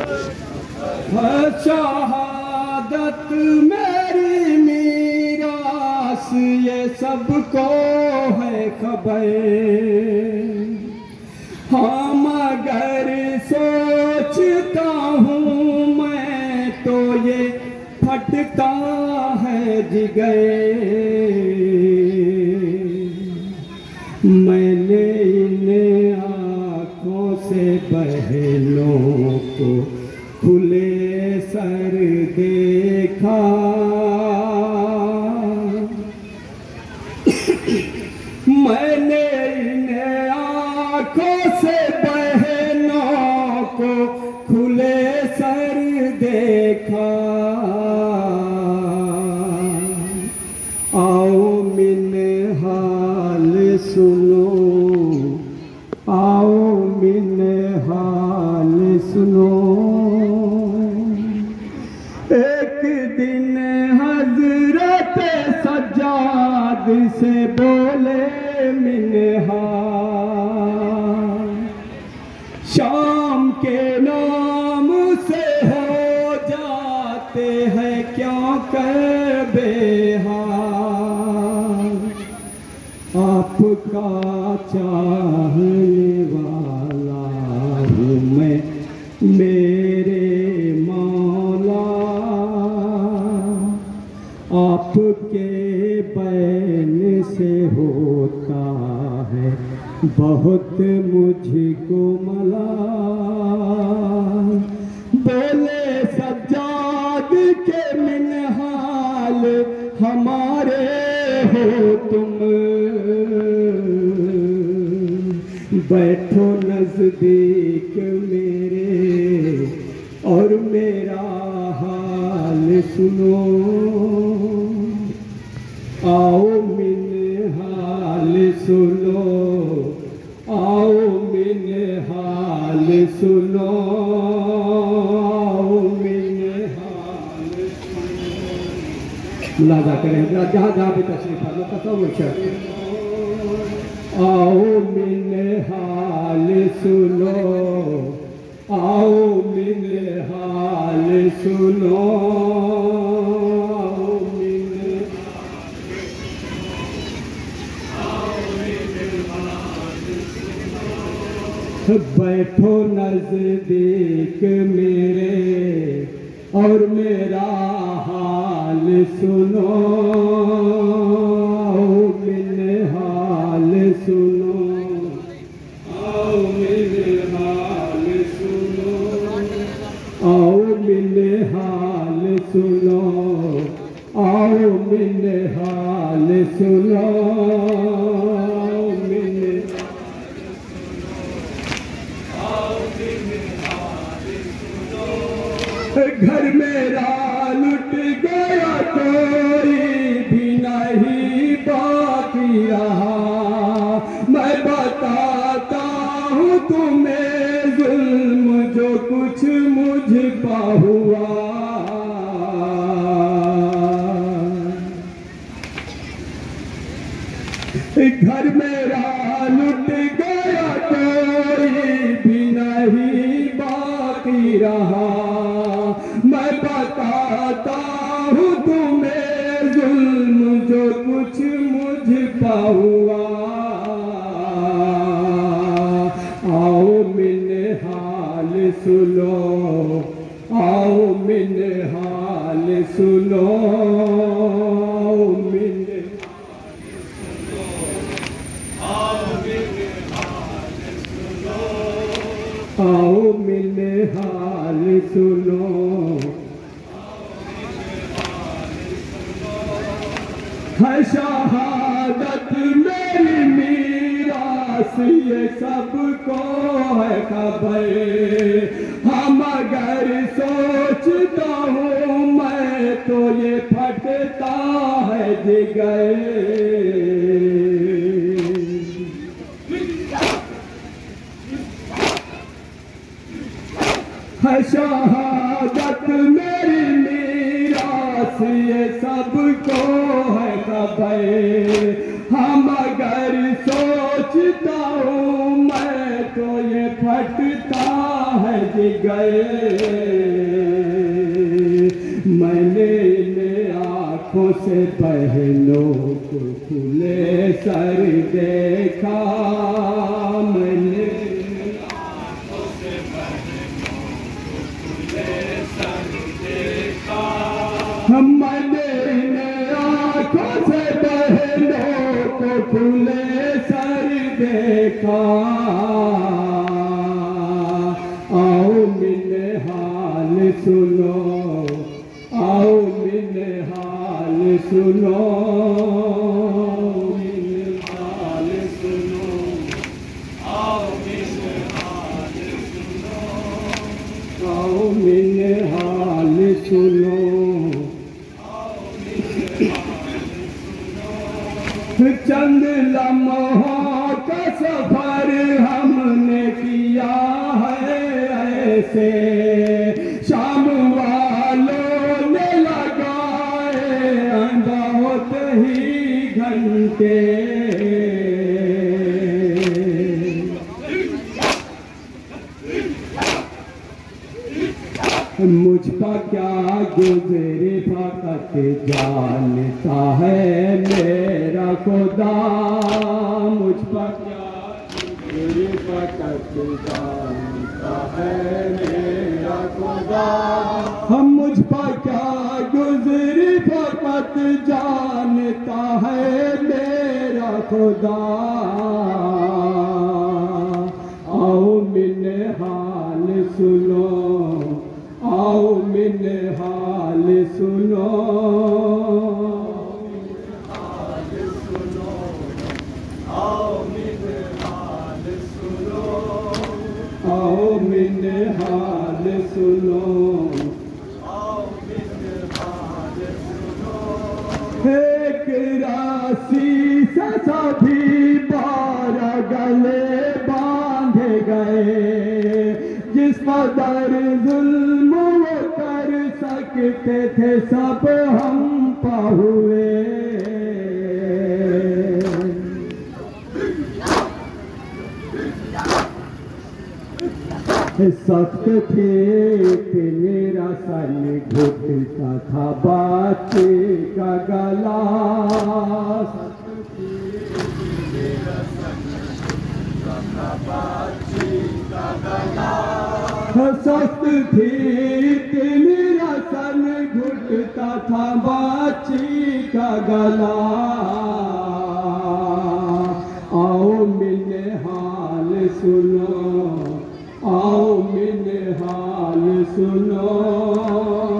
शहादत मेरी मीरास ये सबको है खबर। हाँ मगर सोचता हूँ मैं तो ये फटता है जिगर। मैंने इन आँखों से बहनों को खुले सर देखा। मैंने इन आँखों से बहनों को खुले सर देखा। आओ मिन हाल सुनो, आओ मिन हाल सुनो। एक दिन हजरत सज्जाद से बोले मिन्हा, शाम के नाम से हो जाते हैं क्या कर बेहाल। आपका चाहने वाला हूँ मैं मेरे मौला। आपके बैन से होता है बहुत मुझको मलाल। बोले सज्जाद के मिन्हाल हमारे हो तुम। बैठो नजदीक मेरे और मेरा हाल सुनो। आओ मिन हाल सुनो, आओ मिन हाल सुनो, आओ मिन हाल सुनो। मुलाजा करें जहाँ जहाँ भी तशरीफ है कसम। आओ मिन हाल सुनो, आओ मिन हाल सुनो, आओ मिन बैठो नजदीक मेरे और मेरा हाल सुनो। आओ मिन हाल सुनो, आओ मिन हाल सुनो, आओ मिन हाल सुनो, आओ मिन हाल सुनो। घर मेरा लुट गया कोई भी नहीं बाकी रहा। मैं बताता हूँ तुम्हें जुल्म जो कुछ मुझ पा हुआ। घर मेरा लुट गया कोई भी नहीं बाकी रहा। मैं बताता हूँ तुम्हें जुल्म जो कुछ मुझ पा हुआ। आओ मिन हाल सुनो, आओ मिन हाल सुनो, आओ मिन आओ मिन हाल सुनो। है शहादत मेरी मीरास ये सबको है खबर। हम अगर सोचता हूँ मैं तो ये फटता है जिगर। है शहादत मेरी मीरास ये सबको है खबर। हम अगर सोचता हूँ मैं तो ये फटता है जिगर। गए। मैंने इन आँखों से बहनों को खुले सर देखा। मैंने आँखों से बहनों को खुले सर देखा। मैंने इन आँखों से बहनों को खुले सर देखा। आओ मिले हाल सुनो, आओ मिले हाल सुनो, मिले हाल सुनो, आओ मिले हाल सुनो, आओ मिले हाल सुनो, आओ मिले हाल सुनो। चंद लम्हों का सफर हमने किया है ऐसे, शाम वालों ने लगाए बहुत ही घंटे। मुझ पर क्या गुजरी फकत जानता है मेरा खुदा। मुझ पर क्या गुजरी फकत जानता है मेरा खुदा। हम मुझ पर क्या गुजरी फकत जानता है मेरा खुदा। आओ मिले हाल सुनो, आओ मिले हाल सुनो, हाल सुनो, आओ मिले हाल सुनो, आओ मिले हाल सुनो, आओ मिले हाल सुनो। एक राशि से सभी 12 गले बांधे गए। जिस कदर जुल्म वो कर सकते थे सब हम पाहुए। सख्त थे मेरा सन घुटता था बाते का गला। सख्त थी मेरा सन घुटता था बाची का गला। आओ मिले हाल सुनो, आओ मिले हाल सुनो।